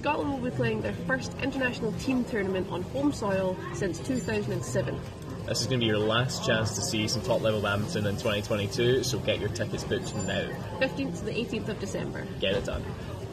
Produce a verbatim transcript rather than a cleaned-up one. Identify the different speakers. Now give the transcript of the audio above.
Speaker 1: Scotland will be playing their first international team tournament on home soil since two thousand seven.
Speaker 2: This is going to be your last chance to see some top-level badminton in twenty twenty-two, so get your tickets booked now.
Speaker 1: fifteenth to the eighteenth of December.
Speaker 2: Get it done.